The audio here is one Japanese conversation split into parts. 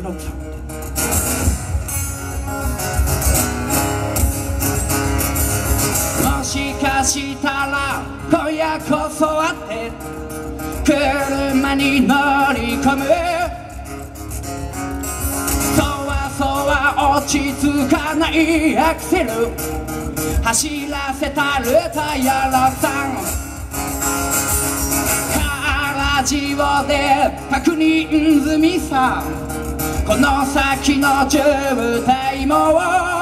ローサウンド。もしかしたら今夜こそはって車に乗り込む。そわそわ落ち着かないアクセル走らせたるタイヤロさん。ラジオで確認済みさ、この先の渋滞も。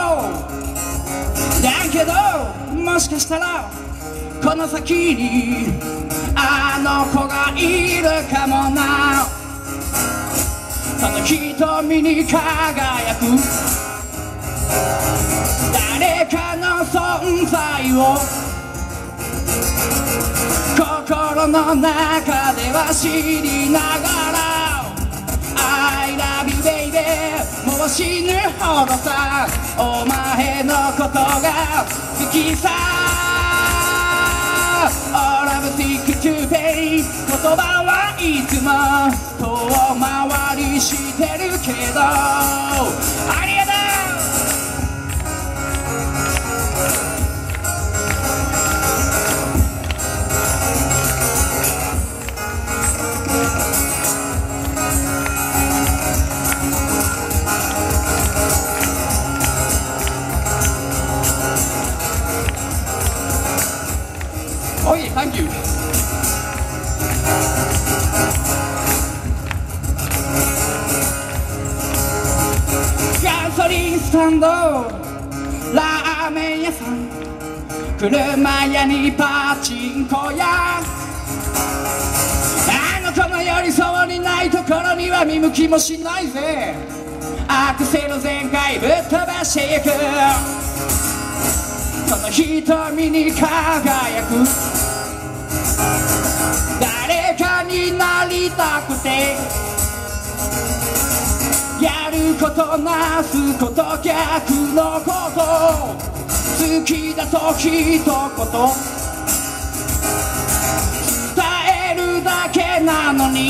だけどもしかしたらこの先にあの子がいるかもな。その瞳に輝く誰かの存在を心の中では知りながら I love you baby もう死ぬほどさお前のことが好きさ。 All I'm sick to pay 言葉はいつも遠回りしてるけどありがとう。Oh yeah, thank you. ガソリンスタンド、ラーメン屋さん、車屋にパチンコ屋、あの子の寄り添いにないところには見向きもしないぜ。アクセル全開ぶっ飛ばしていくその瞳に輝く誰かになりたくてやることなすこと逆のこと好きだと一言伝えるだけなのに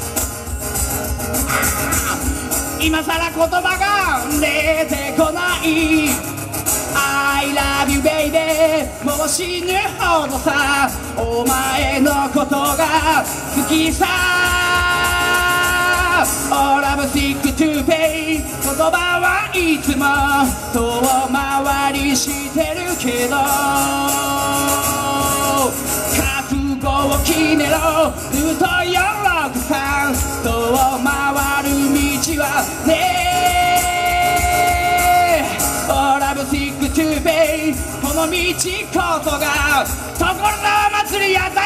今さら言葉が出てこない I love you baby もう死ぬほどさお前のことが好きさ All I'm sick to pay 言葉はいつも遠回りしてるけど覚悟を決めろルート463遠回る道はねえ All I'm sick to pay この道こそがところの祭りやった